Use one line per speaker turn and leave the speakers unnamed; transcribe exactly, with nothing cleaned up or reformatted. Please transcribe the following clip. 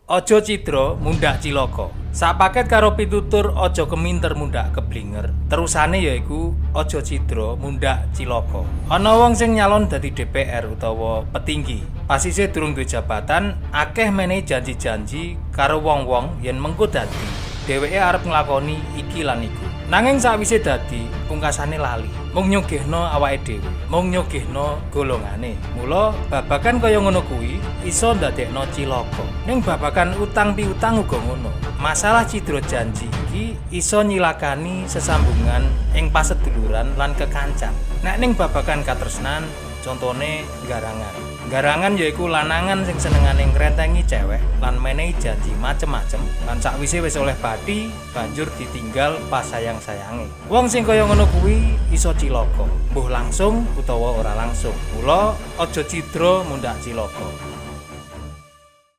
Aja cidra mundhak cilaka. Sak paket karo pitutur aja keminter mundhak keblinger. Terusane yaiku aja cidra mundhak cilaka. Ana wong sing nyalon dadi D P R utawa petinggi. Pas isih durung duwe jabatan, akeh menehi janji-janji karo wong-wong yen mengko dadi dheweke arep nglakoni iki lan iku. Nanging sakwise dadi, pungkasane lali. Mung nyogehno awake dhewe, mung nyogehno golongane. Mula babagan kaya ngono kuwi iso ndadekno cilaka. Ning babagan utang piutang uga ngono. Masalah cidra janji iki iso nyilakani sesambungan ing paseduluran lan kekancan. Nek ning babagan katresnan, contone garangan. Garangan yaiku lanangan sing senengane ngrentengi cewek lan menehi janji macem-macem. Lan sakwise wis oleh bathi, banjur ditinggal pas sayang-sayange. Wong sing kaya ngono kuwi iso cilaka, mbuh langsung utawa ora langsung. Mula aja cidra mundhak cilaka.